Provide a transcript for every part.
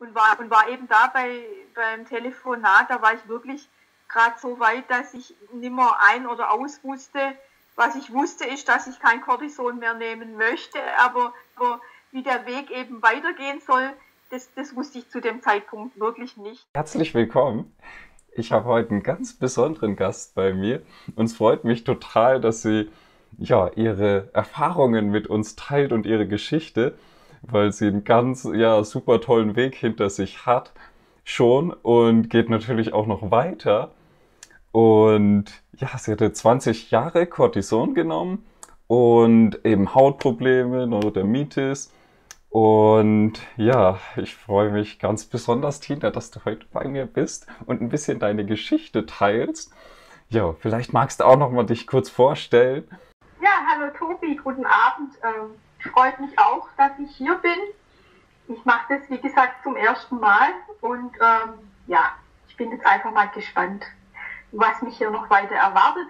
war eben da beim Telefonat, da war ich wirklich gerade so weit, dass ich nimmer ein- oder aus wusste. Was ich wusste, ist, dass ich kein Cortison mehr nehmen möchte, aber wie der Weg eben weitergehen soll, das wusste ich zu dem Zeitpunkt wirklich nicht. Herzlich willkommen. Ich habe heute einen ganz besonderen Gast bei mir und es freut mich total, dass sie ihre Erfahrungen mit uns teilt und ihre Geschichte, weil sie einen ganz super tollen Weg hinter sich hat schon und geht natürlich auch noch weiter. Und ja, sie hatte 20 Jahre Cortison genommen und eben Hautprobleme, Neurodermitis. Und ja, ich freue mich ganz besonders, Tina, dass du heute bei mir bist und ein bisschen deine Geschichte teilst. Ja, vielleicht magst du auch noch mal dich kurz vorstellen. Ja, hallo Tobi, guten Abend. Freut mich auch, dass ich hier bin. Ich mache das, wie gesagt, zum ersten Mal und ja, ich bin jetzt einfach mal gespannt, was mich hier noch weiter erwartet.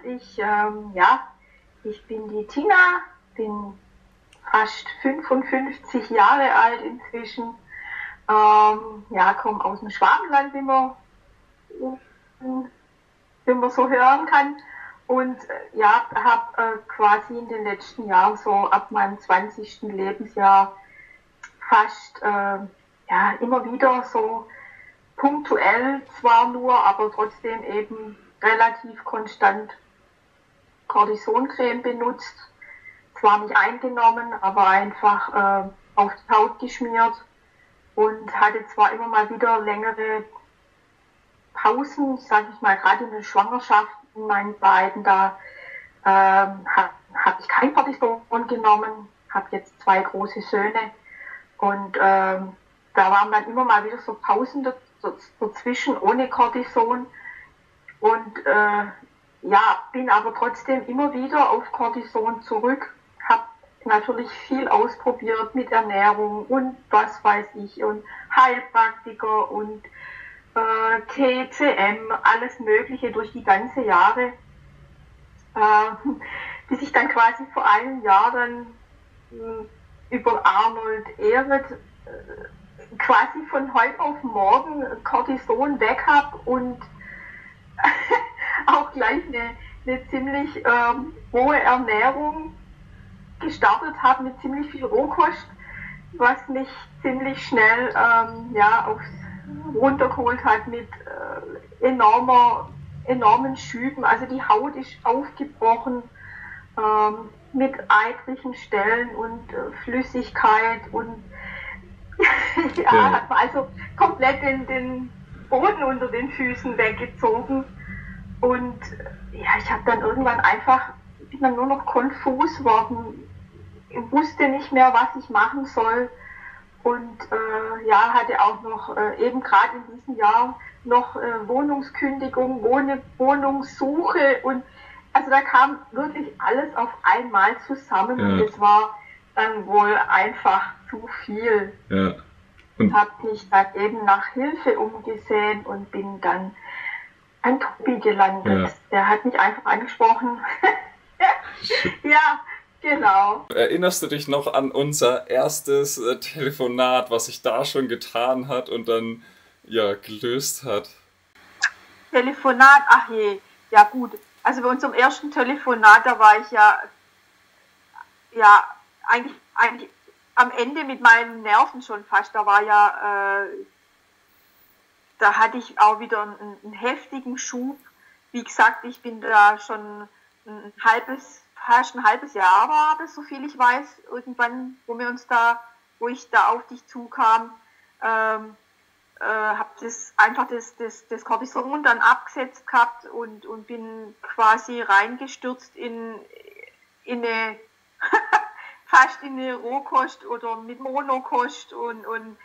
Ich bin die Tina, bin fast 55 Jahre alt inzwischen. Komme aus dem Schwabenland, wie man so hören kann. Und habe quasi in den letzten Jahren, so ab meinem 20. Lebensjahr, fast immer wieder so punktuell zwar nur, aber trotzdem eben relativ konstant Cortisoncreme benutzt. Zwar nicht eingenommen, aber einfach auf die Haut geschmiert und hatte zwar immer mal wieder längere Pausen, sage ich mal, gerade in der Schwangerschaft in meinen beiden, da habe ich kein Cortison genommen, habe jetzt 2 große Söhne und da waren dann immer mal wieder so Pausen dazwischen ohne Cortison und bin aber trotzdem immer wieder auf Cortison zurück, habe natürlich viel ausprobiert mit Ernährung und was weiß ich und Heilpraktiker und TCM, alles Mögliche durch die ganze Jahre, bis ich dann quasi vor einem Jahr dann über Arnold Ehret quasi von heute auf morgen Cortison weg habe und auch gleich eine ziemlich hohe Ernährung gestartet habe mit ziemlich viel Rohkost, was mich ziemlich schnell aufs runtergeholt hat mit enormen Schüben. Also die Haut ist aufgebrochen mit eitrigen Stellen und Flüssigkeit und hat man also komplett den Boden unter den Füßen weggezogen. Und ich habe dann irgendwann bin dann nur noch konfus worden, ich wusste nicht mehr, was ich machen soll und hatte auch noch eben gerade in diesem Jahr noch Wohnungskündigung, Wohnungssuche und also da kam wirklich alles auf einmal zusammen und es war dann wohl einfach zu viel. Ja. Und habe mich dann eben nach Hilfe umgesehen und bin dann an Tobi gelandet. Ja. Der hat mich einfach angesprochen. Ja, genau. Erinnerst du dich noch an unser erstes Telefonat, was sich da schon getan hat und dann gelöst hat? Telefonat, ach je, ja gut. Also bei unserem ersten Telefonat, da war ich eigentlich am Ende mit meinen Nerven schon fast. Da war da hatte ich auch wieder einen heftigen Schub. Wie gesagt, ich bin da schon fast ein halbes Jahr war das, so viel ich weiß, irgendwann, wo ich da auf dich zukam, habe das Cortison dann abgesetzt gehabt und bin quasi reingestürzt in eine fast in eine Rohkost oder mit Monokost und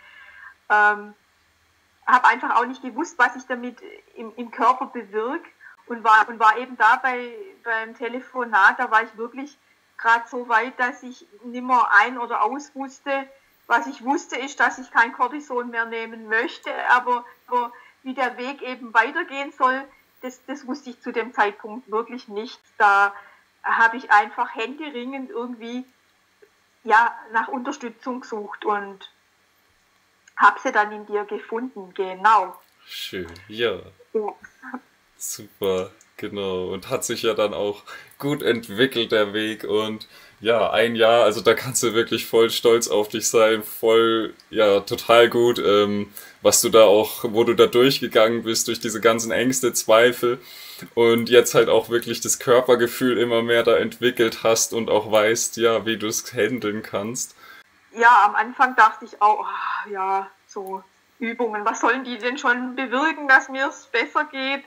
habe einfach auch nicht gewusst, was ich damit im Körper bewirke und war eben da beim Telefonat, da war ich wirklich gerade so weit, dass ich nimmer ein- oder aus wusste. Was ich wusste, ist, dass ich kein Cortison mehr nehmen möchte, aber wie der Weg eben weitergehen soll, das wusste ich zu dem Zeitpunkt wirklich nicht. Da habe ich einfach händeringend irgendwie nach Unterstützung gesucht und habe sie dann in dir gefunden, genau. Schön, ja. Ja. Super, genau. Und hat sich ja dann auch gut entwickelt, der Weg. Und ja, ein Jahr, also da kannst du wirklich voll stolz auf dich sein. Voll, ja, total gut, was du da auch, wo du da durchgegangen bist, durch diese ganzen Ängste, Zweifel. Und jetzt halt auch wirklich das Körpergefühl immer mehr da entwickelt hast und auch weißt, ja, wie du es handeln kannst. Ja, am Anfang dachte ich auch, ja, so Übungen, was sollen die denn schon bewirken, dass mir es besser geht?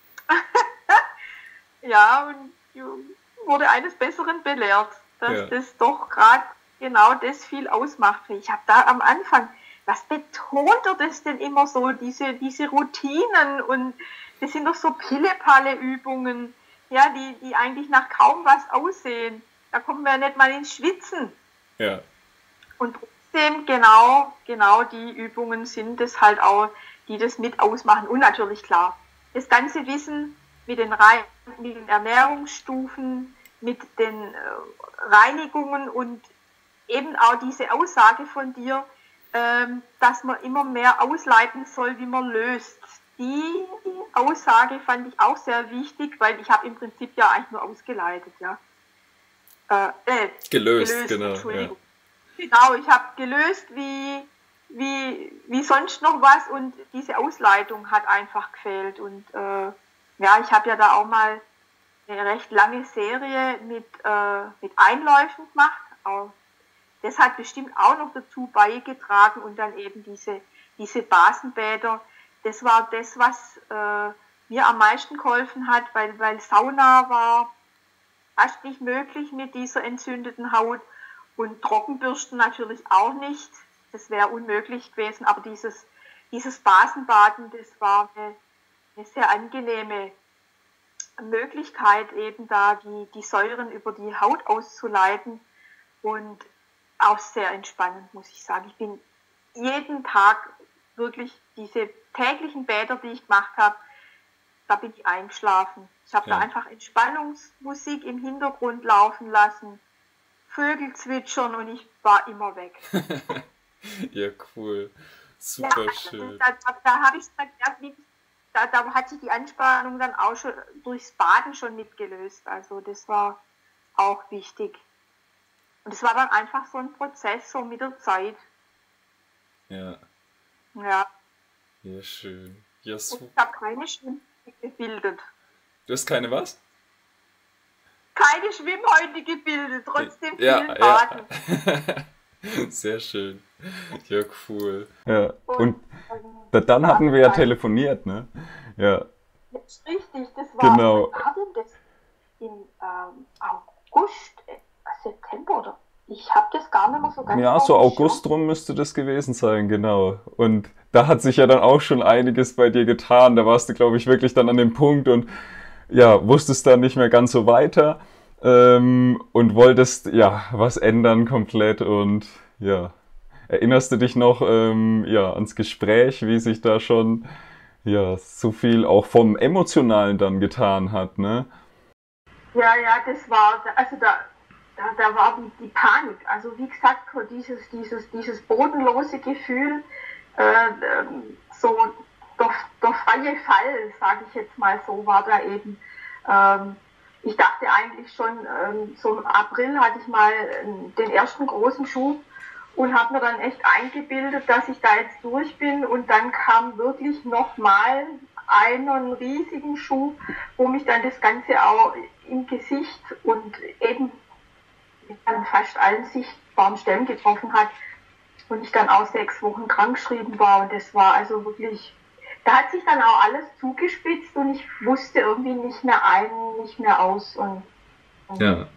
Ja, und ich wurde eines Besseren belehrt, dass das doch gerade genau das viel ausmacht. Ich habe da am Anfang, was betont er das denn immer so, diese Routinen, und das sind doch so Pille-Palle-Übungen, ja, die eigentlich nach kaum was aussehen. Da kommen wir ja nicht mal ins Schwitzen. Ja. Und trotzdem genau die Übungen sind es halt auch, die das mit ausmachen. Und natürlich klar, das ganze Wissen mit den Ernährungsstufen, mit den Reinigungen und eben auch diese Aussage von dir, dass man immer mehr ausleiten soll, wie man löst. Die Aussage fand ich auch sehr wichtig, weil ich habe im Prinzip ja eigentlich nur ausgeleitet, ja. Gelöst, genau. Entschuldigung. Ja. Genau, ich habe gelöst wie sonst noch was, und diese Ausleitung hat einfach gefehlt. Und ja, ich habe ja da auch mal eine recht lange Serie mit Einläufen gemacht. Auch das hat bestimmt auch noch dazu beigetragen, und dann eben diese Basenbäder. Das war das, was mir am meisten geholfen hat, weil Sauna war fast nicht möglich mit dieser entzündeten Haut, und Trockenbürsten natürlich auch nicht. Das wäre unmöglich gewesen, aber dieses Basenbaden, das war eine sehr angenehme Möglichkeit, eben da die Säuren über die Haut auszuleiten, und auch sehr entspannend, muss ich sagen. Ich bin jeden Tag wirklich diese täglichen Bäder, die ich gemacht habe, da bin ich eingeschlafen. Ich habe da einfach Entspannungsmusik im Hintergrund laufen lassen, Vögel zwitschern, und ich war immer weg. Ja, cool. Super ja, schön. Da habe ich gemerkt, da hat sich die Anspannung dann auch schon durchs Baden schon mitgelöst. Also das war auch wichtig. Und es war dann einfach so ein Prozess, so mit der Zeit. Ja. Ja. Ja, schön. Ja, super. Ich habe keine Schwimmhäute gebildet. Du hast keine was? Keine Schwimmhäute gebildet, trotzdem viel Baden. Ja. Sehr schön. Ja, cool. Ja. Und dann hatten wir ja telefoniert, ne? Ja. Richtig, das war, genau. Das im August, September, oder? Ich habe das gar nicht mehr so ganz. Ja, so August rum müsste das gewesen sein, genau. Und da hat sich ja dann auch schon einiges bei dir getan. Da warst du, glaube ich, wirklich dann an dem Punkt und ja, wusstest dann nicht mehr ganz so weiter und wolltest ja was ändern komplett. Und ja, erinnerst du dich noch ans Gespräch, wie sich da schon ja so viel auch vom Emotionalen dann getan hat, ne? Ja, das war, also da war die Panik. Also wie gesagt, dieses bodenlose Gefühl, so der freie Fall, sage ich jetzt mal so, war da eben. Ich dachte eigentlich schon, so im April hatte ich mal den ersten großen Schub und habe mir dann echt eingebildet, dass ich da jetzt durch bin, und dann kam wirklich nochmal einen riesigen Schub, wo mich dann das Ganze auch im Gesicht und eben an fast allen sichtbaren Stellen getroffen hat und ich dann auch 6 Wochen krankgeschrieben war, und das war also wirklich, da hat sich dann auch alles zugespitzt und ich wusste irgendwie nicht mehr ein, nicht mehr aus, und ja.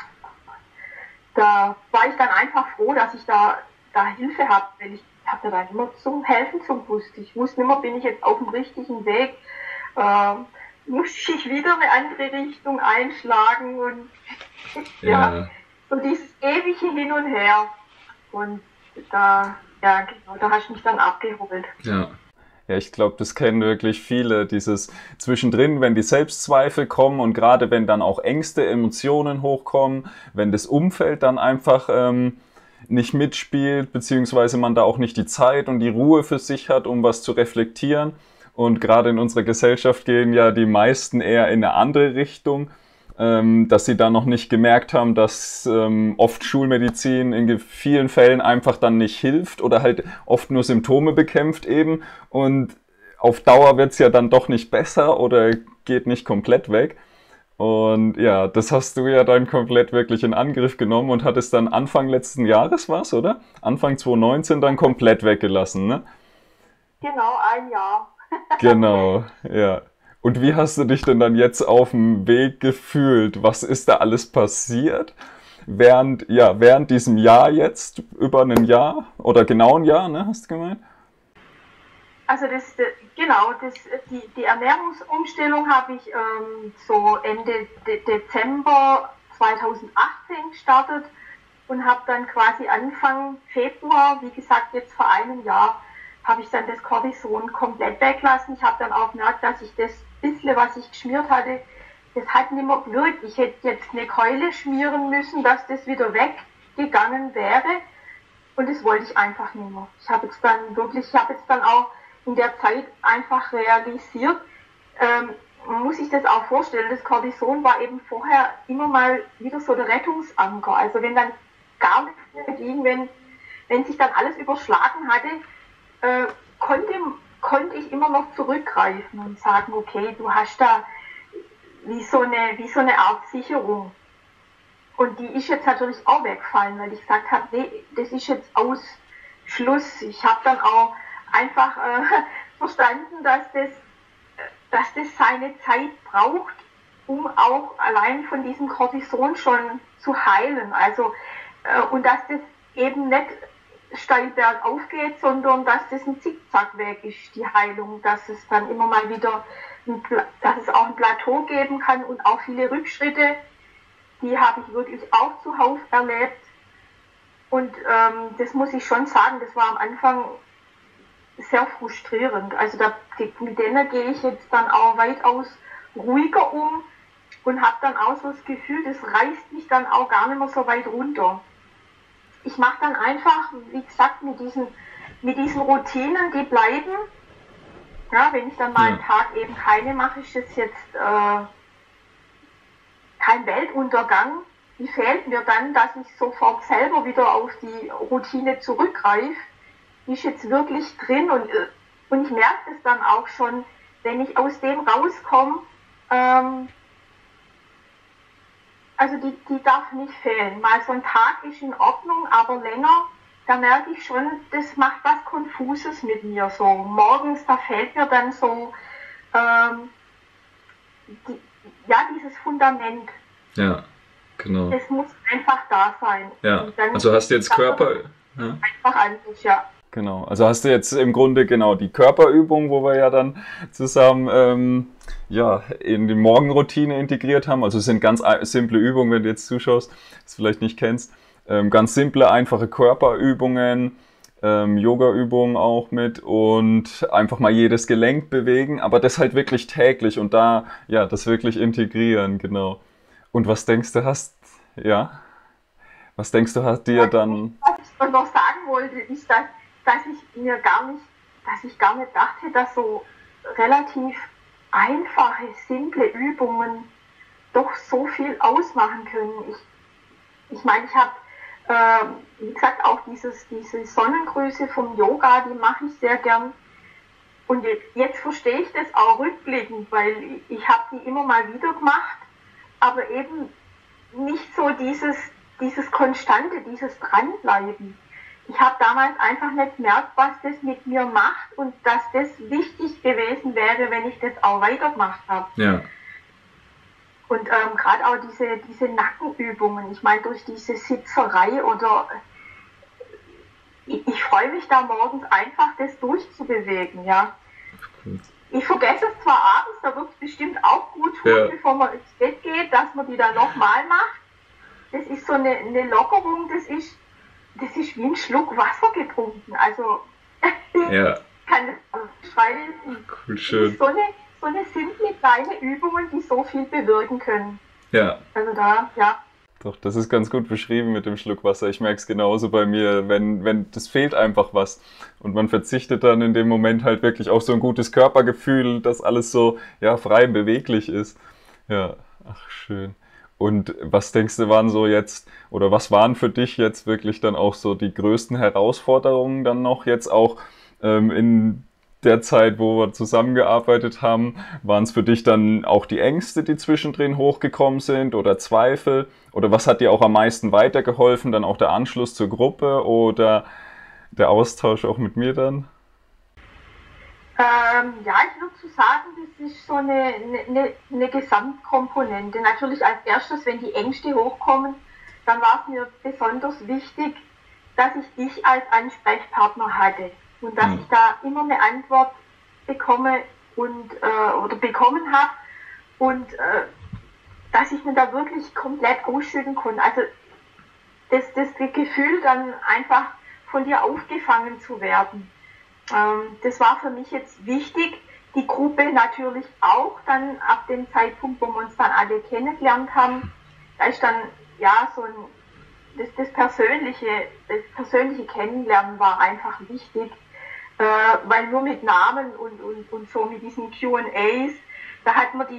Da war ich dann einfach froh, dass ich da Hilfe habe, weil ich hatte dann immer zum Helfen gewusst. Ich wusste immer, bin ich jetzt auf dem richtigen Weg, muss ich wieder eine andere Richtung einschlagen, und ja, so dieses ewige Hin und Her, und da hast du mich dann abgeholt. Ja. Ja, ich glaube, das kennen wirklich viele, dieses zwischendrin, wenn die Selbstzweifel kommen und gerade wenn dann auch Ängste, Emotionen hochkommen, wenn das Umfeld dann einfach nicht mitspielt, beziehungsweise man da auch nicht die Zeit und die Ruhe für sich hat, um was zu reflektieren. Und gerade in unserer Gesellschaft gehen ja die meisten eher in eine andere Richtung, dass sie da noch nicht gemerkt haben, dass oft Schulmedizin in vielen Fällen einfach dann nicht hilft oder halt oft nur Symptome bekämpft eben. Und auf Dauer wird es ja dann doch nicht besser oder geht nicht komplett weg. Und ja, das hast du ja dann komplett wirklich in Angriff genommen und hattest dann Anfang letzten Jahres was, oder? Anfang 2019 dann komplett weggelassen, ne? Genau, ein Jahr. Genau, ja. Und wie hast du dich denn dann jetzt auf dem Weg gefühlt? Was ist da alles passiert? Während diesem Jahr jetzt, über ein Jahr oder genau ein Jahr, ne, hast du gemeint? Also die Ernährungsumstellung habe ich so Ende Dezember 2018 gestartet und habe dann quasi Anfang Februar, wie gesagt jetzt vor einem Jahr, habe ich dann das Cortison komplett weglassen. Ich habe dann auch gemerkt, dass ich das bisschen, was ich geschmiert hatte, das hat nicht mehr gewirkt. Ich hätte jetzt eine Keule schmieren müssen, dass das wieder weggegangen wäre. Und das wollte ich einfach nicht mehr. Ich habe jetzt dann auch in der Zeit einfach realisiert, man muss sich das auch vorstellen, das Cortison war eben vorher immer mal wieder so der Rettungsanker. Also wenn dann gar nichts mehr ging, wenn sich dann alles überschlagen hatte, konnte ich immer noch zurückgreifen und sagen, okay, du hast da wie so eine Art Sicherung. Und die ist jetzt natürlich auch weggefallen, weil ich gesagt habe, nee, das ist jetzt Schluss. Ich habe dann auch einfach verstanden, dass das seine Zeit braucht, um auch allein von diesem Cortison schon zu heilen. Also und dass das eben nicht steil bergauf geht, sondern dass das ein Zickzackweg ist, die Heilung, dass es dann immer mal wieder, dass es auch ein Plateau geben kann und auch viele Rückschritte, die habe ich wirklich auch zuhauf erlebt. Und das muss ich schon sagen, das war am Anfang sehr frustrierend. Also mit denen gehe ich jetzt dann auch weitaus ruhiger um und habe dann auch so das Gefühl, das reißt mich dann auch gar nicht mehr so weit runter. Ich mache dann einfach, wie gesagt, mit diesen Routinen, die bleiben. Ja, wenn ich dann mal einen Tag eben keine mache, ist das jetzt kein Weltuntergang. Die fehlt mir dann, dass ich sofort selber wieder auf die Routine zurückgreife. Die ist jetzt wirklich drin und ich merke das dann auch schon, wenn ich aus dem rauskomme, also die darf nicht fehlen. Mal so ein Tag ist in Ordnung, aber länger, da merke ich schon, das macht was Konfuses mit mir. So morgens, da fehlt mir dann so dieses Fundament. Ja, genau. Das muss einfach da sein. Ja, also hast du jetzt Körper... Ja. Einfach an sich, ja. Genau, also hast du jetzt im Grunde genau die Körperübung, wo wir ja dann zusammen in die Morgenroutine integriert haben. Also es sind ganz simple Übungen, wenn du jetzt zuschaust, das vielleicht nicht kennst. Ganz simple, einfache Körperübungen, Yoga-Übungen auch mit und einfach mal jedes Gelenk bewegen, aber das halt wirklich täglich und da, ja, das wirklich integrieren, genau. Und was denkst du, hat dir dann... Was ich noch sagen wollte, ist, dass ich gar nicht dachte, dass so relativ einfache, simple Übungen doch so viel ausmachen können. Ich meine, ich habe, wie gesagt, auch diese Sonnengrüße vom Yoga, die mache ich sehr gern. Und jetzt verstehe ich das auch rückblickend, weil ich habe die immer mal wieder gemacht, aber eben nicht so dieses Konstante, dieses Dranbleiben. Ich habe damals einfach nicht gemerkt, was das mit mir macht und dass das wichtig gewesen wäre, wenn ich das auch weitergemacht habe. Ja. Und gerade auch diese Nackenübungen, ich meine, durch diese Sitzerei oder ich freue mich da morgens einfach, das durchzubewegen, ja. Gut. Ich vergesse es zwar abends, da wird es bestimmt auch gut tun, bevor man ins Bett geht, dass man die dann nochmal macht. Das ist so eine Lockerung, das ist wie ein Schluck Wasser getrunken. Also, kann das beschreiben. Cool, schön. Das ist so eine simple kleine Übung, die so viel bewirken können. Ja. Also da, ja. Doch, das ist ganz gut beschrieben mit dem Schluck Wasser. Ich merke es genauso bei mir, wenn das fehlt einfach was. Und man verzichtet dann in dem Moment halt wirklich auf so ein gutes Körpergefühl, dass alles so, ja, frei beweglich ist. Ja, ach, schön. Und was denkst du, waren so jetzt, oder was waren für dich jetzt wirklich dann auch so die größten Herausforderungen dann noch jetzt auch in der Zeit, wo wir zusammengearbeitet haben? Waren es für dich dann auch die Ängste, die zwischendrin hochgekommen sind oder Zweifel? Oder was hat dir auch am meisten weitergeholfen? Dann auch der Anschluss zur Gruppe oder der Austausch auch mit mir dann? Ja, ich würde so sagen, das ist so eine Gesamtkomponente. Natürlich als erstes, wenn die Ängste hochkommen, dann war es mir besonders wichtig, dass ich dich als Ansprechpartner hatte und dass ich da immer eine Antwort bekomme und oder bekommen habe und dass ich mir da wirklich komplett ausschütten konnte. Also das Gefühl, dann einfach von dir aufgefangen zu werden. Das war für mich jetzt wichtig. Die Gruppe natürlich auch, dann ab dem Zeitpunkt, wo wir uns dann alle kennengelernt haben, da ist dann ja so das persönliche Kennenlernen war einfach wichtig, weil nur mit Namen und so mit diesen Q&As, da hat man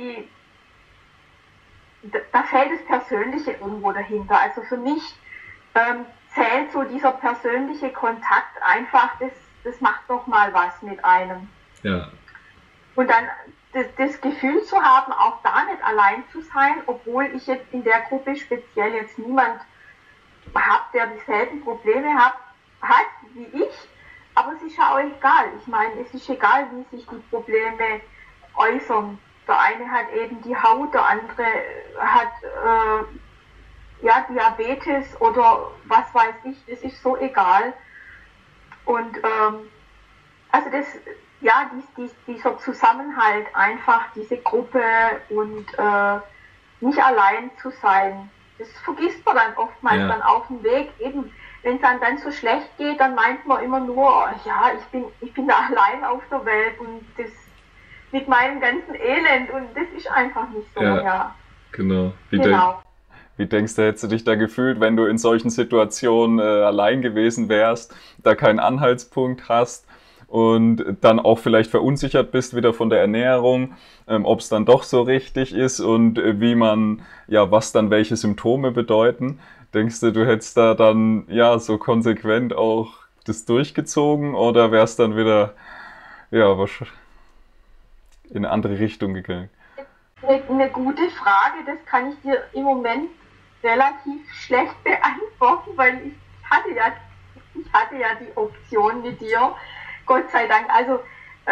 da fällt das Persönliche irgendwo dahinter. Also für mich zählt so dieser persönliche Kontakt einfach, das macht doch mal was mit einem. Ja. Und dann das Gefühl zu haben, auch da nicht allein zu sein, obwohl ich jetzt in der Gruppe speziell jetzt niemand habe, der dieselben Probleme hat wie ich, aber es ist ja auch egal. Ich meine, es ist egal, wie sich die Probleme äußern. Der eine hat eben die Haut, der andere hat ja, Diabetes oder was weiß ich, das ist so egal. Und also ja, dieser Zusammenhalt, einfach diese Gruppe und nicht allein zu sein, das vergisst man dann oftmals dann auf dem Weg. Eben, wenn es einem dann so schlecht geht, dann meint man immer nur, ja, ich bin da allein auf der Welt und das mit meinem ganzen Elend und das ist einfach nicht so, ja. Genau. Genau. Wie denkst du, hättest du dich da gefühlt, wenn du in solchen Situationen allein gewesen wärst, da keinen Anhaltspunkt hast und dann auch vielleicht verunsichert bist wieder von der Ernährung, ob es dann doch so richtig ist und wie man, ja, was dann welche Symptome bedeuten? Denkst du, du hättest da dann, ja, so konsequent auch das durchgezogen oder wärst dann wieder, ja, wahrscheinlich in eine andere Richtung gegangen? Eine gute Frage, das kann ich dir im Moment relativ schlecht beantworten, weil ich hatte ja die Option mit dir, Gott sei Dank. Also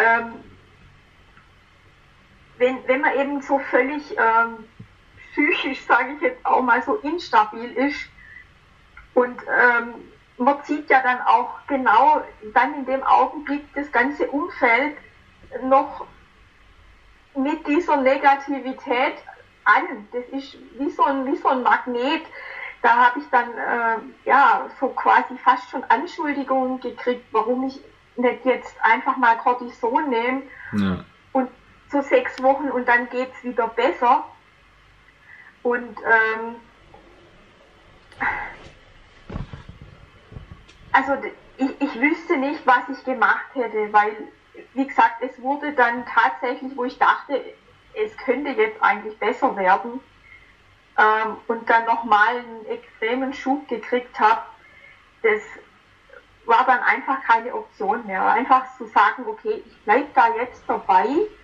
wenn man eben so völlig psychisch, sage ich jetzt auch mal, so instabil ist und man zieht ja dann auch genau dann in dem Augenblick das ganze Umfeld noch mit dieser Negativität an. Das ist wie so ein Magnet. Da habe ich dann ja so quasi fast schon Anschuldigungen gekriegt, warum ich nicht jetzt einfach mal Cortison nehme und so 6 Wochen und dann geht es wieder besser. Und also ich wüsste nicht, was ich gemacht hätte, weil wie gesagt, es wurde dann tatsächlich, wo ich dachte, es könnte jetzt eigentlich besser werden und dann nochmal einen extremen Schub gekriegt habe, das war dann einfach keine Option mehr. Einfach zu sagen, okay, ich bleibe da jetzt dabei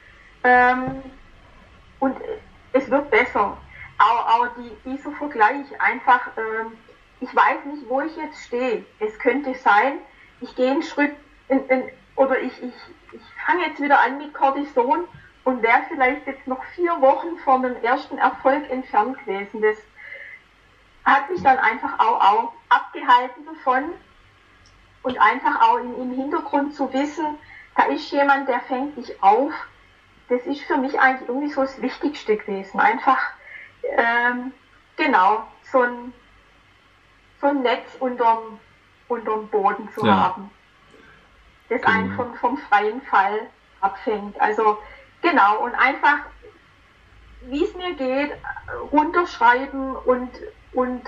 und es wird besser. Auch dieser Vergleich, einfach, ich weiß nicht, wo ich jetzt stehe. Es könnte sein, ich gehe einen Schritt oder ich fange jetzt wieder an mit Cortison und wäre vielleicht jetzt noch 4 Wochen von dem ersten Erfolg entfernt gewesen. Das hat mich dann einfach auch abgehalten davon und einfach auch im Hintergrund zu wissen, da ist jemand, der fängt dich auf. Das ist für mich eigentlich irgendwie so das Wichtigste gewesen. Einfach, genau, so ein Netz unterm Boden zu haben, das einen vom freien Fall abfängt. Also genau, und einfach, wie es mir geht, runterschreiben und und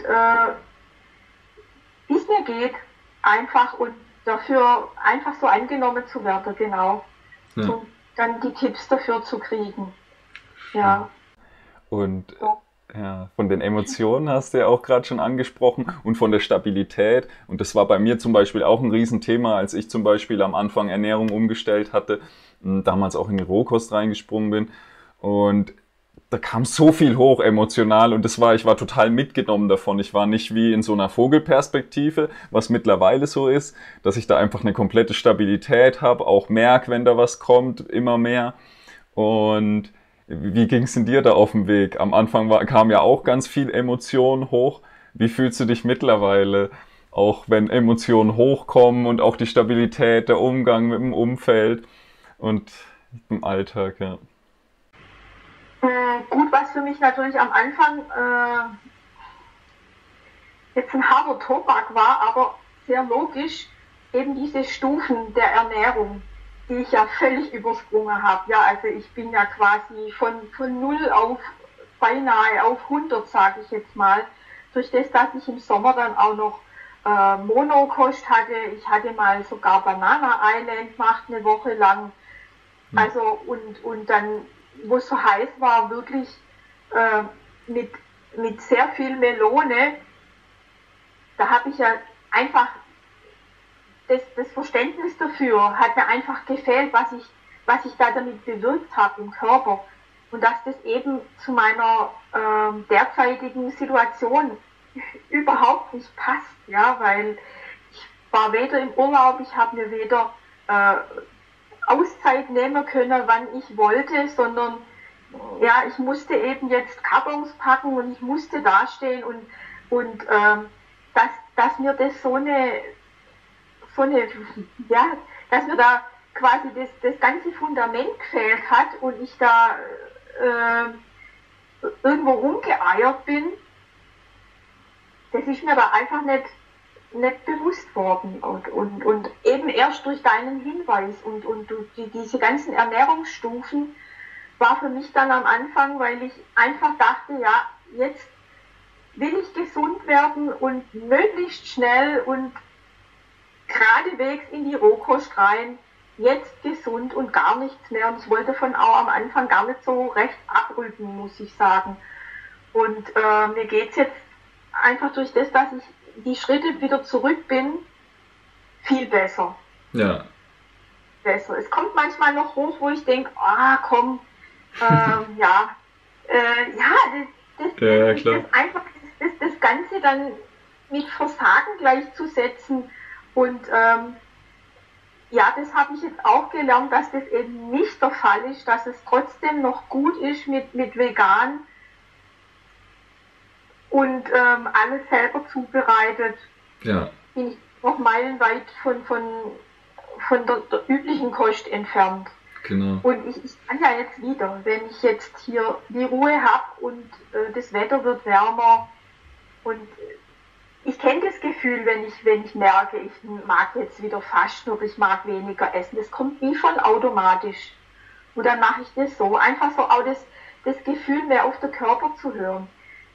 wie es mir geht, einfach und dafür einfach so angenommen zu werden, genau. Ja. Und dann die Tipps dafür zu kriegen. Ja. Und ja, von den Emotionen hast du ja auch gerade schon angesprochen und von der Stabilität. Und das war bei mir zum Beispiel auch ein Riesenthema, als ich zum Beispiel am Anfang Ernährung umgestellt hatte, damals auch in die Rohkost reingesprungen bin. Und da kam so viel hoch emotional und ich war total mitgenommen davon. Ich war nicht wie in so einer Vogelperspektive, was mittlerweile so ist, dass ich da einfach eine komplette Stabilität habe, auch merke, wenn da was kommt, immer mehr. Und wie ging es denn dir da auf dem Weg? Am Anfang kam ja auch ganz viel Emotion hoch. Wie fühlst du dich mittlerweile, auch wenn Emotionen hochkommen und auch die Stabilität, der Umgang mit dem Umfeld und im Alltag, ja? Gut, was für mich natürlich am Anfang jetzt ein harter Tobak war, aber sehr logisch, eben diese Stufen der Ernährung, die ich ja völlig übersprungen habe. Ja, also ich bin ja quasi von 0 auf beinahe auf 100, sage ich jetzt mal, durch das, dass ich im Sommer dann auch noch Monokost hatte. Ich hatte mal sogar Banana Island gemacht, eine Woche lang. Also und dann, wo es so heiß war, wirklich mit sehr viel Melone, da habe ich ja einfach das Verständnis dafür hat mir einfach gefehlt, was ich da damit bewirkt habe im Körper. Und dass das eben zu meiner derzeitigen Situation überhaupt nicht passt, ja, weil ich war weder im Urlaub, ich habe mir weder Auszeit nehmen können, wann ich wollte, sondern ja, ich musste eben jetzt Kartons packen und ich musste dastehen und dass mir das so eine, ja, dass mir da quasi das ganze Fundament gefehlt hat und ich da irgendwo rumgeeiert bin, das ist mir da einfach nicht bewusst worden und eben erst durch deinen Hinweis und diese ganzen Ernährungsstufen war für mich dann am Anfang, weil ich einfach dachte, ja, jetzt will ich gesund werden und möglichst schnell und geradewegs in die Rohkost rein, jetzt gesund und gar nichts mehr. Und ich wollte von auch am Anfang gar nicht so recht abrücken, muss ich sagen. Und mir geht es jetzt einfach durch das, dass ich die Schritte wieder zurück bin, viel besser. Ja. Besser. Es kommt manchmal noch hoch, wo ich denke, komm, das Ganze dann mit Versagen gleichzusetzen. Und das habe ich jetzt auch gelernt, dass das eben nicht der Fall ist, dass es trotzdem noch gut ist mit vegan und alles selber zubereitet. Ja. Bin ich noch meilenweit von der üblichen Kost entfernt. Genau. Und ich kann ja jetzt wieder, wenn ich jetzt hier die Ruhe habe und das Wetter wird wärmer und ich kenne das Gefühl, wenn ich merke, ich mag jetzt wieder fasten oder ich mag weniger essen. Das kommt wie von automatisch. Und dann mache ich das so. Einfach so auch das Gefühl, mehr auf den Körper zu hören.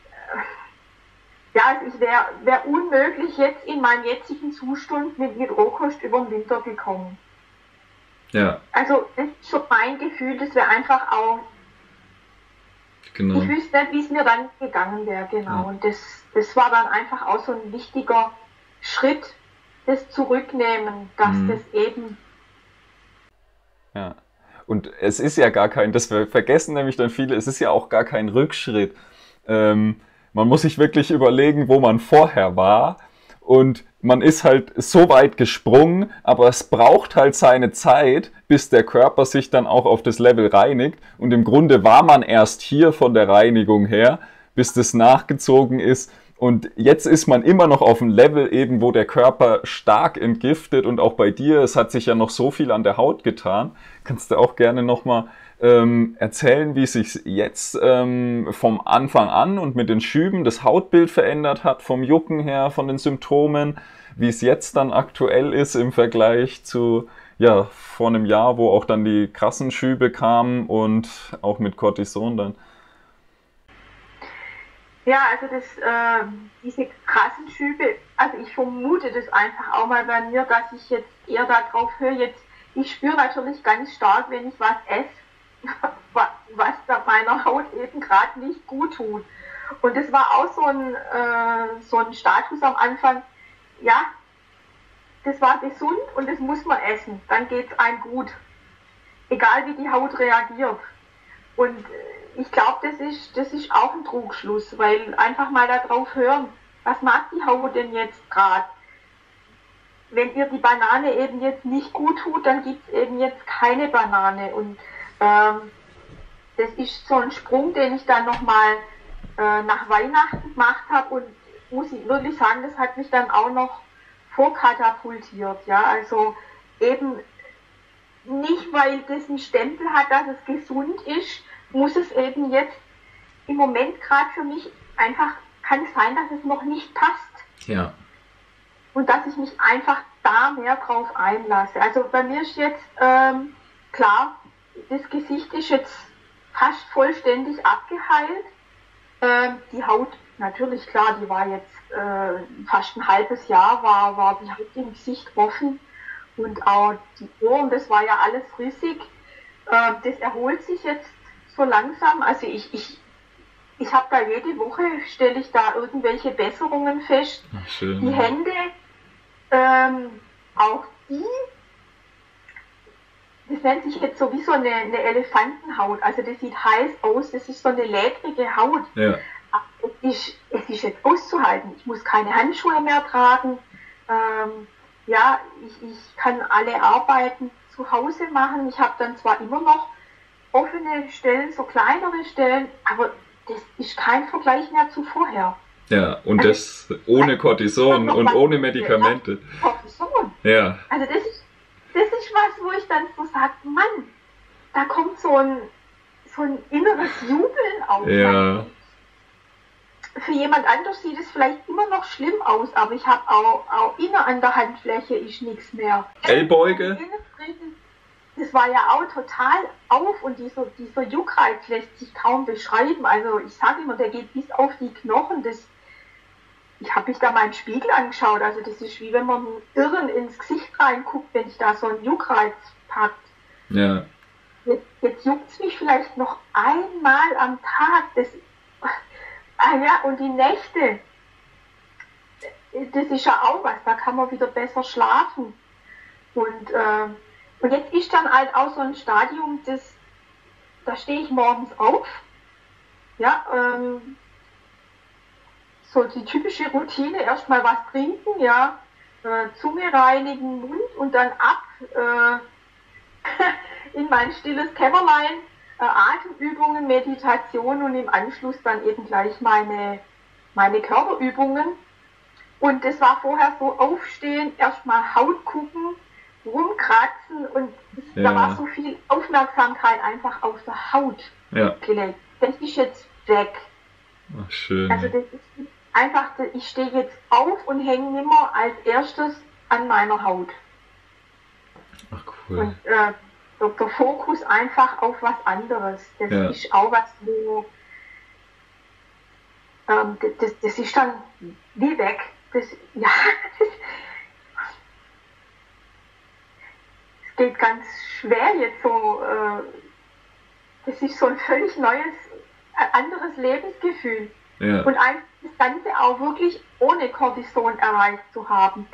Ja, es wäre unmöglich jetzt in meinem jetzigen Zustand mit Rohkost über den Winter gekommen. Ja. Also das ist schon mein Gefühl, das wäre einfach auch. Genau. Ich wüsste nicht, wie es mir dann gegangen wäre, genau. Ja. Und das war dann einfach auch so ein wichtiger Schritt, das Zurücknehmen, dass das eben. Ja. Und es ist ja gar kein, das vergessen nämlich dann viele, es ist ja auch gar kein Rückschritt. Man muss sich wirklich überlegen, wo man vorher war. Und man ist halt so weit gesprungen, aber es braucht halt seine Zeit, bis der Körper sich dann auch auf das Level reinigt. Und im Grunde war man erst hier von der Reinigung her, bis das nachgezogen ist. Und jetzt ist man immer noch auf dem Level eben, wo der Körper stark entgiftet. Und auch bei dir, es hat sich ja noch so viel an der Haut getan. Kannst du auch gerne nochmal erzählen, wie sich jetzt vom Anfang an und mit den Schüben das Hautbild verändert hat, vom Jucken her, von den Symptomen, wie es jetzt dann aktuell ist im Vergleich zu vor einem Jahr, wo auch dann die krassen Schübe kamen und auch mit Cortison dann. Ja, also diese krassen Schübe, also ich vermute das einfach auch mal bei mir, dass ich jetzt eher darauf höre, ich spüre natürlich ganz stark, wenn ich was esse, was da meiner Haut eben gerade nicht gut tut. Und das war auch so ein Status am Anfang, ja, das war gesund und das muss man essen, dann geht's einem gut. Egal wie die Haut reagiert. Und ich glaube, das ist auch ein Trugschluss, weil einfach mal darauf hören, was mag die Haut denn jetzt gerade? Wenn ihr die Banane eben jetzt nicht gut tut, dann gibt es eben jetzt keine Banane. Und das ist so ein Sprung, den ich dann nochmal nach Weihnachten gemacht habe und muss ich wirklich sagen, das hat mich dann auch noch vorkatapultiert. Ja, also eben nicht, weil das einen Stempel hat, dass es gesund ist, muss es eben jetzt im Moment gerade für mich einfach, kann es sein, dass es noch nicht passt. Ja. Und dass ich mich einfach da mehr drauf einlasse. Also bei mir ist jetzt klar, das Gesicht ist jetzt fast vollständig abgeheilt. Die Haut, natürlich klar, die war jetzt fast ein halbes Jahr, war die Haut im Gesicht offen. Und auch die Ohren, das war ja alles rissig. Das erholt sich jetzt so langsam. Also ich habe da jede Woche, stelle ich da irgendwelche Besserungen fest. Ach, schön. Die Hände, auch die, das nennt sich jetzt so wie so eine Elefantenhaut. Also das sieht heiß aus, das ist so eine ledrige Haut. Ja. Es ist jetzt auszuhalten. Ich muss keine Handschuhe mehr tragen. Ja, ich kann alle Arbeiten zu Hause machen. Ich habe dann zwar immer noch offene Stellen, so kleinere Stellen, aber das ist kein Vergleich mehr zu vorher. Ja, und also, das ohne Cortison und ohne Medikamente. Cortison. Ja. Also das ist was, wo ich dann so sage, Mann, da kommt so ein inneres Jubeln auf. Ja. Für jemand anders sieht es vielleicht immer noch schlimm aus, aber ich habe auch inner an der Handfläche ist nichts mehr. Ellbeuge? Das war ja auch total auf und dieser Juckreiz lässt sich kaum beschreiben. Also ich sage immer, der geht bis auf die Knochen. Ich habe mich da mal im Spiegel angeschaut. Also das ist wie wenn man einen Irren ins Gesicht reinguckt, wenn ich da so einen Juckreiz packt. Ja. Jetzt juckt es mich vielleicht noch einmal am Tag. Ja, und die Nächte, das ist ja auch was, da kann man wieder besser schlafen. Und jetzt ist dann halt auch so ein Stadium, da stehe ich morgens auf, ja, so die typische Routine, erstmal was trinken, ja, Zunge reinigen, Mund und dann ab in mein stilles Kämmerlein, Atemübungen, Meditation und im Anschluss dann eben gleich meine Körperübungen. Und das war vorher so aufstehen, erstmal Haut gucken, rumkratzen und da war so viel Aufmerksamkeit einfach auf der Haut gelegt. Das ist jetzt weg. Ach, schön. Also das ist einfach, ich stehe jetzt auf und hänge nimmer als erstes an meiner Haut. Ach, cool. Und der Fokus einfach auf was anderes. Das ist auch was, wo das ist dann wie weg. Das geht ganz schwer jetzt so. Das ist so ein völlig neues, anderes Lebensgefühl. Ja. Und einfach das Ganze auch wirklich ohne Cortison erreicht zu haben.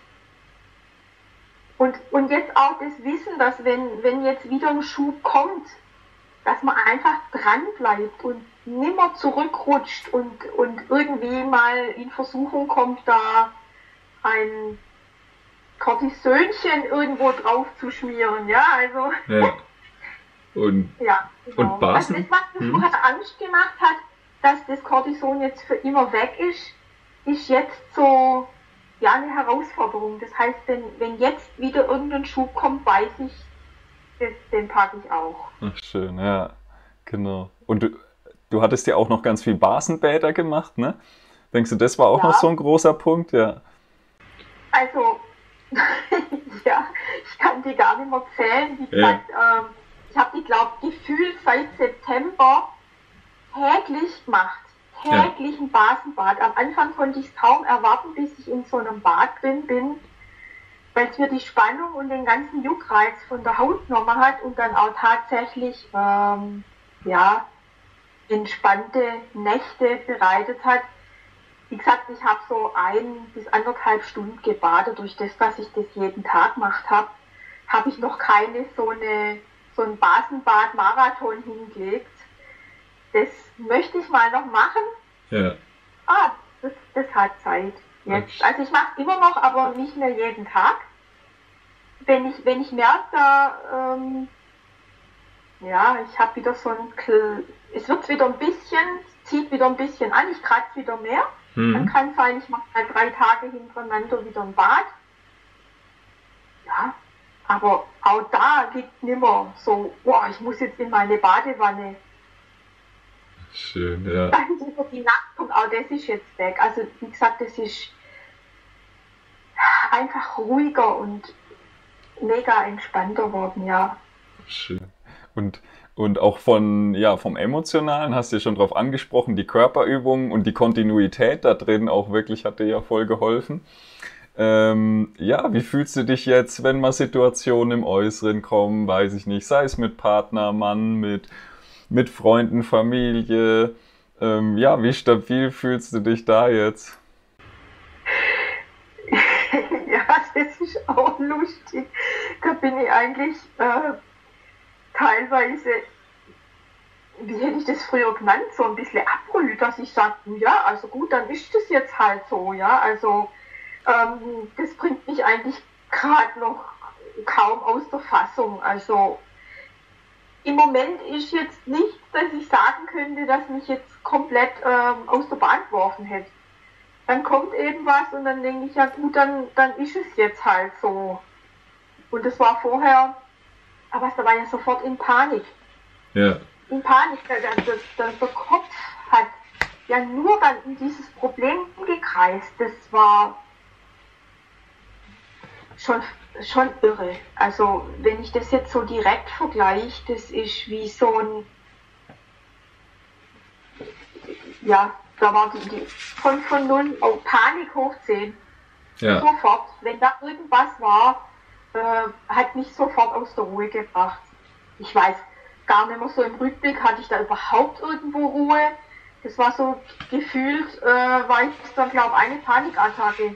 Und jetzt auch das Wissen, dass wenn jetzt wieder ein Schub kommt, dass man einfach dran bleibt und nimmer zurückrutscht und irgendwie mal in Versuchung kommt, da ein Cortisönchen irgendwo drauf zu schmieren, ja, also. Ja. Und, ja, genau. Und Basen? Also das, was mir vorher Angst gemacht hat, dass das Cortison jetzt für immer weg ist jetzt so, ja, eine Herausforderung. Das heißt, wenn jetzt wieder irgendein Schub kommt, weiß ich, den packe ich auch. Ach, schön, ja, genau. Und du hattest ja auch noch ganz viel Basenbäder gemacht, ne? Denkst du, das war auch noch so ein großer Punkt, ja? Also, ja, ich kann die gar nicht mehr zählen. Wie gesagt, ich habe die, glaube ich, gefühlt seit September täglich gemacht. täglich ein Basenbad. Am Anfang konnte ich es kaum erwarten, bis ich in so einem Bad drin bin, weil es mir die Spannung und den ganzen Juckreiz von der Haut genommen hat und dann auch tatsächlich entspannte Nächte bereitet hat. Wie gesagt, ich habe so 1 bis 1,5 Stunden gebadet. Durch das, dass ich das jeden Tag gemacht habe, habe ich noch keine so ein Basenbad-Marathon hingelegt. Das möchte ich mal noch machen. Ja. Das hat Zeit jetzt. Also ich mache es immer noch, aber nicht mehr jeden Tag. Wenn ich merke, ich habe wieder so es wird wieder ein bisschen, zieht wieder ein bisschen an, ich kratze wieder mehr. Dann kann es sein, ich mache mal 3 Tage hintereinander wieder ein Bad. Ja, aber auch da liegt nimmer so, ich muss jetzt in meine Badewanne. Schön, ja. Dann über die Nacht und auch das ist jetzt weg. Also wie gesagt, das ist einfach ruhiger und mega entspannter worden, ja. Schön. Und auch vom Emotionalen hast du ja schon drauf angesprochen, die Körperübungen und die Kontinuität da drin auch wirklich hat dir ja voll geholfen. Wie fühlst du dich jetzt, wenn mal Situationen im Äußeren kommen, weiß ich nicht, sei es mit Partner, Mann, mit Freunden, Familie, wie stabil fühlst du dich da jetzt? Ja, das ist auch lustig. Da bin ich eigentlich teilweise, wie hätte ich das früher genannt, so ein bisschen abbrüht, dass ich sage, ja, also gut, dann ist das jetzt halt so, ja, also das bringt mich eigentlich gerade noch kaum aus der Fassung, also im Moment ist jetzt nicht, dass ich sagen könnte, dass mich jetzt komplett aus der Bahn geworfen hätte. Dann kommt eben was und dann denke ich, ja gut, dann ist es jetzt halt so. Und das war vorher, aber da war ja sofort in Panik. Ja. In Panik, der Kopf hat ja nur dann in dieses Problem gekreist. Das war schon irre. Also wenn ich das jetzt so direkt vergleiche, das ist wie so ein, da war die von 0 auf Panik hoch 10. Ja. Sofort, wenn da irgendwas war, hat mich sofort aus der Ruhe gebracht. Ich weiß gar nicht mehr so im Rückblick, hatte ich da überhaupt irgendwo Ruhe. Das war so gefühlt, war ich dann glaube eine Panikattacke.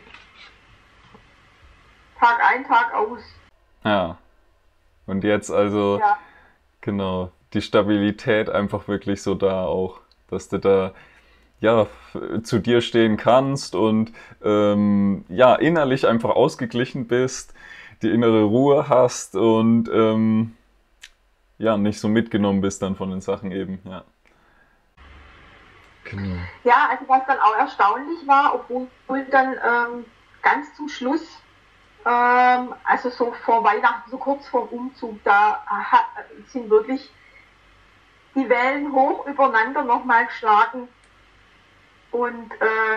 Tag ein, Tag aus. Ja. Und jetzt also, genau, die Stabilität einfach wirklich so da auch, dass du da zu dir stehen kannst und innerlich einfach ausgeglichen bist, die innere Ruhe hast und nicht so mitgenommen bist dann von den Sachen eben, ja. Genau. Ja, also was dann auch erstaunlich war, obwohl dann ganz zum Schluss, also so vor Weihnachten, so kurz vor dem Umzug, da sind wirklich die Wellen hoch übereinander nochmal geschlagen und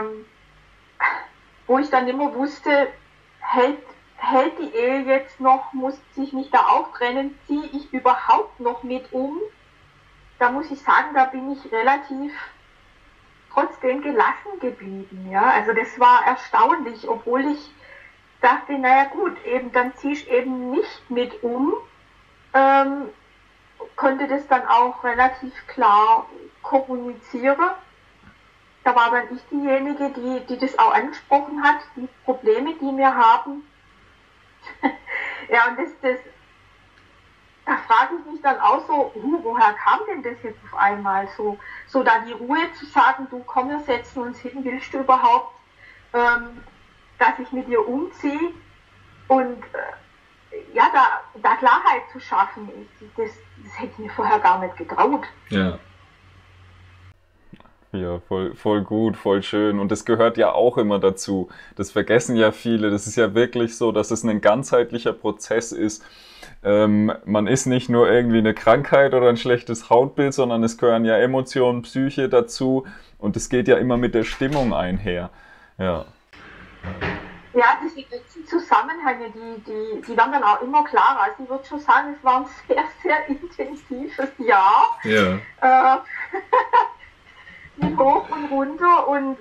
wo ich dann immer wusste, hält die Ehe jetzt noch, muss ich mich da auch trennen, ziehe ich überhaupt noch mit um? Da muss ich sagen, da bin ich relativ trotzdem gelassen geblieben. Ja? Also das war erstaunlich, obwohl ich dachte, naja gut, eben dann ziehe ich eben nicht mit um, konnte das dann auch relativ klar kommunizieren. Da war dann ich diejenige, die das auch angesprochen hat, die Probleme, die wir haben. Ja, und da frage ich mich dann auch so, woher kam denn das jetzt auf einmal so da die Ruhe zu sagen, du komm, wir setzen uns hin, willst du überhaupt, dass ich mit dir umziehe und da Klarheit zu schaffen, das hätte ich mir vorher gar nicht getraut. Ja. Ja, voll gut, voll schön. Und das gehört ja auch immer dazu. Das vergessen ja viele. Das ist ja wirklich so, dass es ein ganzheitlicher Prozess ist. Man ist nicht nur irgendwie eine Krankheit oder ein schlechtes Hautbild, sondern es gehören ja Emotionen, Psyche dazu. Und es geht ja immer mit der Stimmung einher. Ja. Ja, diese ganzen Zusammenhänge, die werden dann auch immer klarer. Also ich würde schon sagen, es war ein sehr, sehr intensives Jahr. Ja. mit hoch und runter und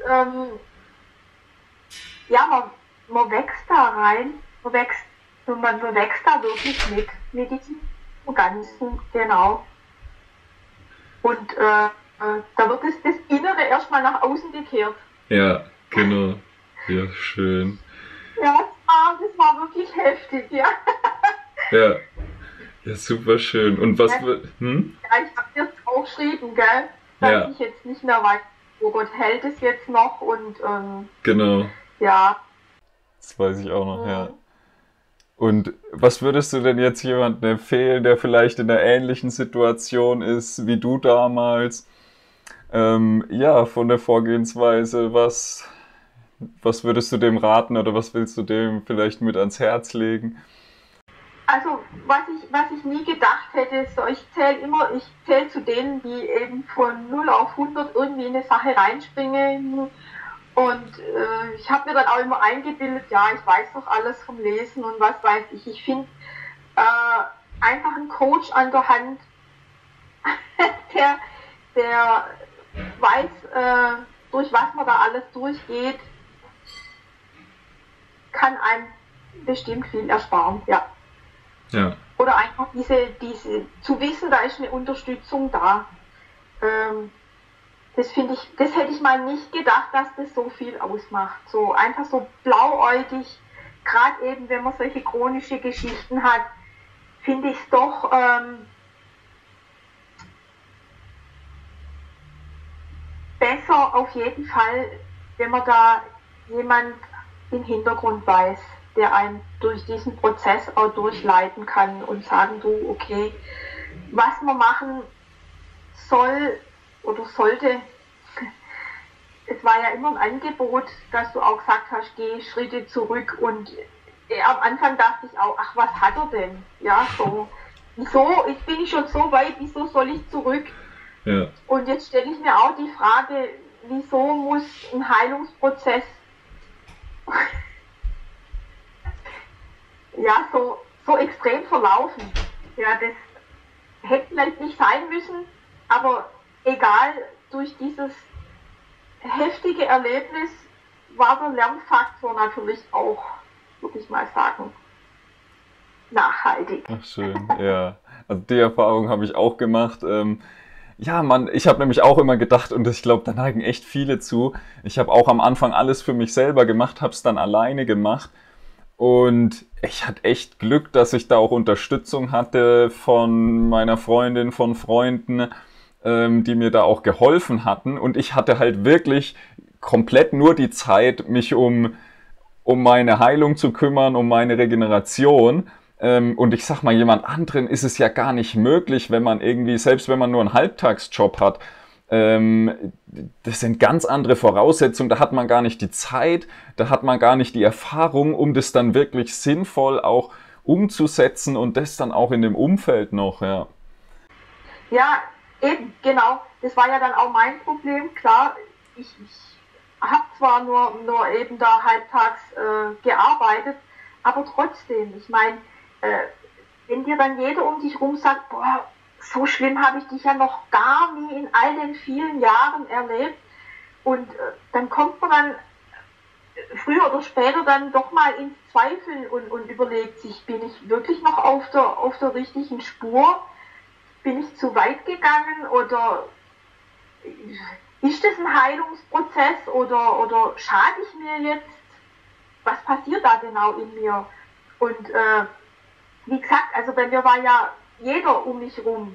ja, man wächst da rein, man wächst da wirklich mit diesem Ganzen, genau. Und da wird das Innere erstmal nach außen gekehrt. Ja, genau. Ja, schön. Ja, das war wirklich heftig, ja. Ja, ja, super schön. Und was Ja, wird. Hm? ja, ich habe jetzt auch geschrieben, gell, dass Ja, ich jetzt nicht mehr weiß, oh Gott, hält es jetzt noch und genau. ja. Das weiß ich auch noch, ja. Hm. Und was würdest du denn jetzt jemandem empfehlen, der vielleicht in einer ähnlichen Situation ist wie du damals? Ja, von der Vorgehensweise, was würdest du dem raten oder was willst du dem vielleicht mit ans Herz legen? Also, was ich nie gedacht hätte, so, ich zähle zu denen, die eben von 0 auf 100 irgendwie in eine Sache reinspringen. Und ich habe mir dann auch immer eingebildet, ja, ich weiß doch alles vom Lesen und was weiß ich. Ich finde einfach einen Coach an der Hand, der, der weiß, durch was man da alles durchgeht, kann einem bestimmt viel ersparen, ja. Ja, Oder einfach zu wissen, da ist eine Unterstützung da. Ähm, das hätte ich mal nicht gedacht, dass das so viel ausmacht. So einfach so blauäugig, gerade eben, wenn man solche chronische Geschichten hat, finde ich es doch besser auf jeden Fall, wenn man da jemand im Hintergrund weiß, der einen durch diesen Prozess auch durchleiten kann und sagen, du, okay, was man machen soll oder sollte. Es war ja immer ein Angebot, dass du auch gesagt hast, geh Schritte zurück und am Anfang dachte ich auch, ach, was hat er denn? Ja, so, wieso, ich bin schon so weit, wieso soll ich zurück? ja, Und jetzt stelle ich mir auch die Frage, wieso muss ein Heilungsprozess ja so extrem verlaufen? Ja, das hätte vielleicht nicht sein müssen, aber egal, durch dieses heftige Erlebnis war der Lernfaktor natürlich auch, würde ich mal sagen, nachhaltig. ach schön, ja. Also die Erfahrung habe ich auch gemacht. Ja, Mann, ich habe nämlich auch immer gedacht, und ich glaube, da neigen echt viele zu. Ich habe auch am Anfang alles für mich selber gemacht, habe es dann alleine gemacht. Und ich hatte echt Glück, dass ich da auch Unterstützung hatte von meiner Freundin, von Freunden, die mir da auch geholfen hatten. Und ich hatte halt wirklich komplett nur die Zeit, mich um meine Heilung zu kümmern, um meine Regeneration. Und ich sag mal, jemand anderen ist es ja gar nicht möglich, wenn man irgendwie, selbst wenn man nur einen Halbtagsjob hat, das sind ganz andere Voraussetzungen, da hat man gar nicht die Zeit, da hat man gar nicht die Erfahrung, um das dann wirklich sinnvoll auch umzusetzen und das dann auch in dem Umfeld noch, ja. Ja, eben, genau. Das war ja dann auch mein Problem. Klar, ich habe zwar nur eben da halbtags gearbeitet, aber trotzdem, ich meine, äh, wenn dir dann jeder um dich rum sagt, boah, so schlimm habe ich dich ja noch gar nie in all den vielen Jahren erlebt und dann kommt man dann früher oder später dann doch mal ins Zweifeln und überlegt sich, bin ich wirklich noch auf der richtigen Spur? Bin ich zu weit gegangen oder ist das ein Heilungsprozess oder schade ich mir jetzt? Was passiert da genau in mir? Und wie gesagt, also bei mir war ja jeder um mich rum,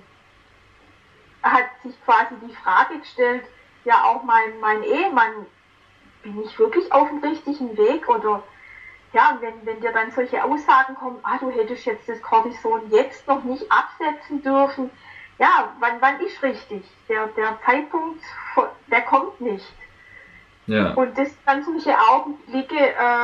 hat sich quasi die Frage gestellt, ja auch mein Ehemann, bin ich wirklich auf dem richtigen Weg? Oder ja, wenn dir dann solche Aussagen kommen, ah, du hättest jetzt das Cortison jetzt noch nicht absetzen dürfen, ja, wann ist richtig? Der Zeitpunkt, der kommt nicht. Ja, Und das sind dann solche Augenblicke,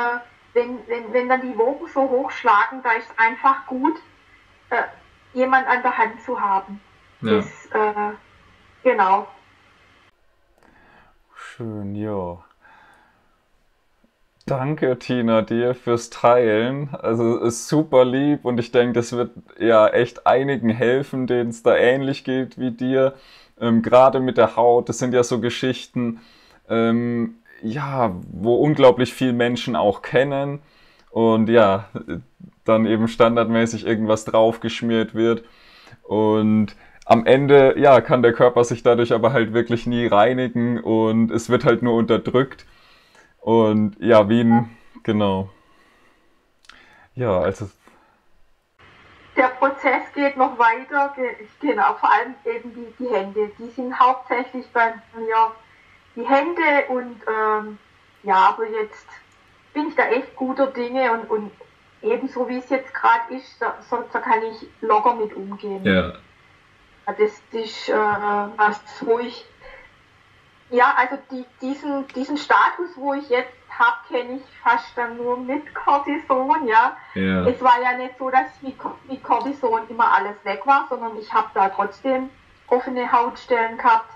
wenn dann die Wogen so hochschlagen, da ist einfach gut, äh, jemand an der Hand zu haben. ja. Das, genau. Schön, ja. Danke, Tina, dir fürs Teilen. Also es ist super lieb und ich denke, das wird ja echt einigen helfen, denen es da ähnlich geht wie dir. Gerade mit der Haut, das sind ja so Geschichten, ja, wo unglaublich viel Menschen auch kennen und ja, dann eben standardmäßig irgendwas draufgeschmiert wird. Und am Ende, ja, kann der Körper sich dadurch aber halt wirklich nie reinigen und es wird halt nur unterdrückt. Und ja, genau. Ja, also, Der Prozess geht noch weiter, genau, vor allem eben die Hände. Die sind hauptsächlich bei mir die Hände und ja, aber jetzt bin ich da echt guter Dinge und ebenso wie es jetzt gerade ist, da kann ich locker mit umgehen. ja, Das ist was, wo ich, ja, also diesen Status, wo ich jetzt habe, kenne ich fast dann nur mit Cortison, ja. ja, Es war ja nicht so, dass mit Cortison immer alles weg war, sondern ich habe da trotzdem offene Hautstellen gehabt.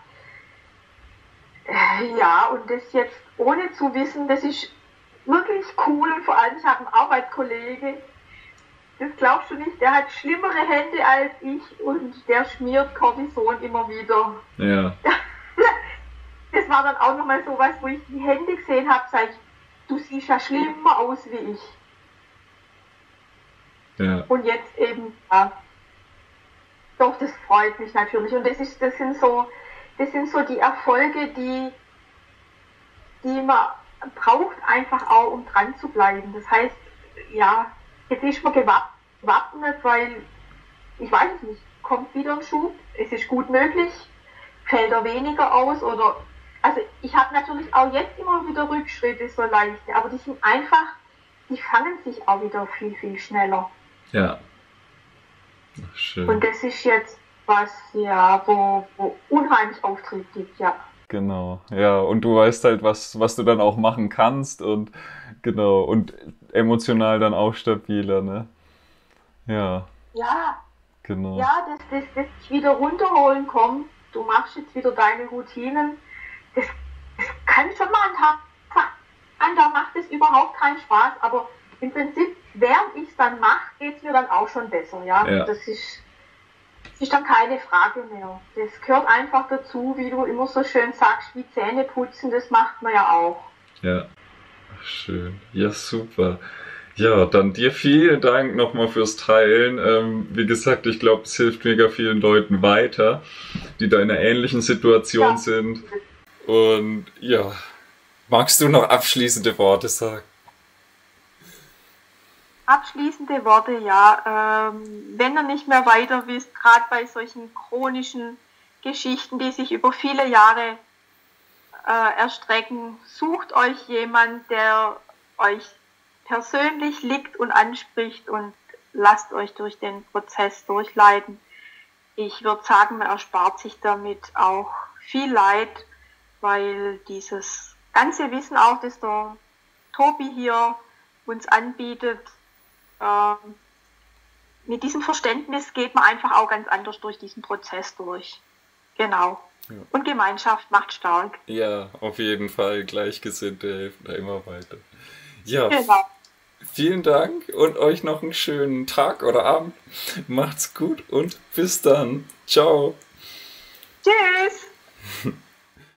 Ja, und das jetzt ohne zu wissen, das ist wirklich cool und vor allem, ich habe einen Arbeitskollege, das glaubst du nicht, der hat schlimmere Hände als ich und der schmiert Cortison immer wieder. ja, Das war dann auch nochmal so was, wo ich die Hände gesehen habe, sag ich, du siehst ja schlimmer aus wie ich. ja, Und jetzt eben, ja, doch, das freut mich natürlich. Und das sind so die Erfolge, die man braucht, einfach auch, um dran zu bleiben. Das heißt, ja, jetzt ist man gewappnet, weil, ich weiß es nicht, kommt wieder ein Schub, es ist gut möglich, fällt er weniger aus oder, also ich habe natürlich auch jetzt immer wieder Rückschritte, so leichte, aber die sind einfach, die fangen sich auch wieder viel, viel schneller. ja. Ach, schön. Und das ist jetzt was, ja, wo unheimlich Auftrieb gibt, ja. Genau. Ja, und du weißt halt, was du dann auch machen kannst und genau. Und emotional dann auch stabiler, ne? Ja, Ja, genau. ja, das dich wieder runterholen kommt. Du machst jetzt wieder deine Routinen. Das kann schon mal ein Tag sein, da macht es überhaupt keinen Spaß, aber im Prinzip, während ich es dann mache, geht es mir dann auch schon besser, ja. Ja. Das ist dann keine Frage mehr. Das gehört einfach dazu, wie du immer so schön sagst, wie Zähne putzen, das macht man ja auch. Ja. Ach, schön. Ja, super. Ja, dann dir vielen Dank nochmal fürs Teilen. Wie gesagt, ich glaube, es hilft mega vielen Leuten weiter, die da in einer ähnlichen Situation Ja. sind. Und ja, magst du noch abschließende Worte sagen? Abschließende Worte, ja. Wenn ihr nicht mehr weiter wisst, gerade bei solchen chronischen Geschichten, die sich über viele Jahre erstrecken, sucht euch jemand, der euch persönlich liegt und anspricht und lasst euch durch den Prozess durchleiten. Ich würde sagen, man erspart sich damit auch viel Leid, weil dieses ganze Wissen auch, das der Tobi hier uns anbietet, mit diesem Verständnis geht man einfach auch ganz anders durch diesen Prozess durch. Genau. Ja. Und Gemeinschaft macht stark. Ja, auf jeden Fall. Gleichgesinnte helfen da immer weiter. Ja, Genau. vielen Dank und euch noch einen schönen Tag oder Abend. Macht's gut und bis dann. Ciao. Tschüss.